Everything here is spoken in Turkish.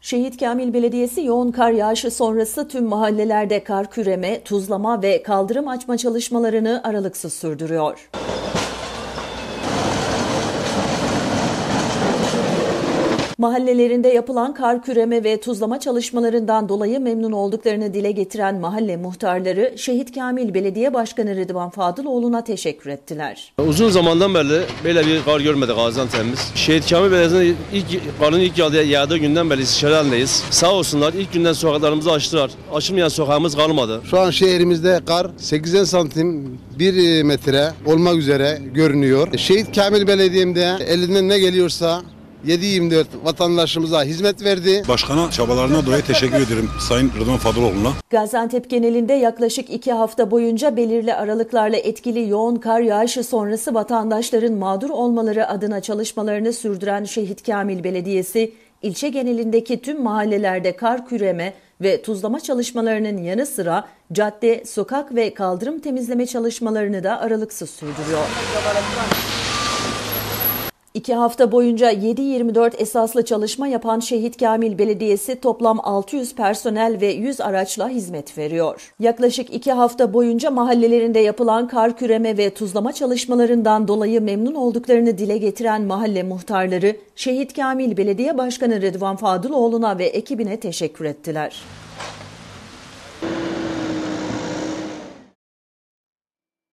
Şehit Kamil Belediyesi yoğun kar yağışı sonrası tüm mahallelerde kar küreme, tuzlama ve kaldırım açma çalışmalarını aralıksız sürdürüyor. Mahallelerinde yapılan kar küreme ve tuzlama çalışmalarından dolayı memnun olduklarını dile getiren mahalle muhtarları Şehit Kamil Belediye Başkanı Rıdvan Fadıloğlu'na teşekkür ettiler. Uzun zamandan beri böyle bir kar görmedik Gaziantep'imiz. Şehit Kamil Belediyesi'nin karın ilk yağdığı günden beri istişare halindeyiz. Sağ olsunlar ilk günden sokaklarımızı açtılar. Açılmayan sokağımız kalmadı. Şu an şehrimizde kar 80 santim 1 metre olmak üzere görünüyor. Şehit Kamil Belediye'mde elinden ne geliyorsa 7/24 vatandaşımıza hizmet verdi. Başkana çabalarına dolayı teşekkür ederim Sayın Rıdvan Fadıloğlu'na. Gaziantep genelinde yaklaşık 2 hafta boyunca belirli aralıklarla etkili yoğun kar yağışı sonrası vatandaşların mağdur olmaları adına çalışmalarını sürdüren Şehit Kamil Belediyesi, ilçe genelindeki tüm mahallelerde kar küreme ve tuzlama çalışmalarının yanı sıra cadde, sokak ve kaldırım temizleme çalışmalarını da aralıksız sürdürüyor. 2 hafta boyunca 7/24 esaslı çalışma yapan Şehit Kamil Belediyesi toplam 600 personel ve 100 araçla hizmet veriyor. Yaklaşık 2 hafta boyunca mahallelerinde yapılan kar küreme ve tuzlama çalışmalarından dolayı memnun olduklarını dile getiren mahalle muhtarları Şehit Kamil Belediye Başkanı Rıdvan Fadıloğlu'na ve ekibine teşekkür ettiler.